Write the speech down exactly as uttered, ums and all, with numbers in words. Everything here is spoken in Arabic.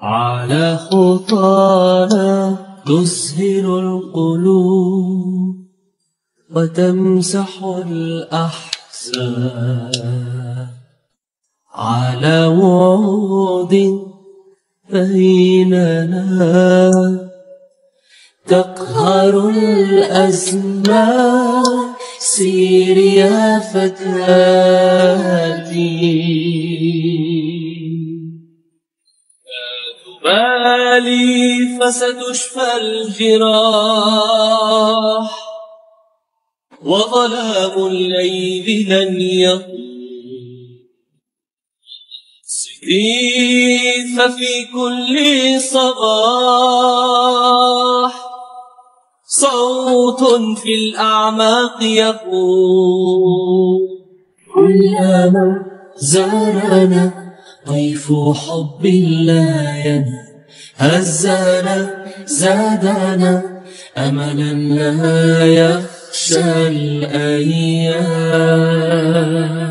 على خطانا تسهر القلوب وتمسح الأحزان، على وعود بيننا تقهر الأزمان. سير يا فتاتي لا تبالي فستشفى الجراح، وظلام الليل لن يطول. سدي ففي كل صباح صوت في الأعماق يقول: كلما زارنا ضيف حب لا ينام، هزنا زادنا أملا لا يخشى الأيام.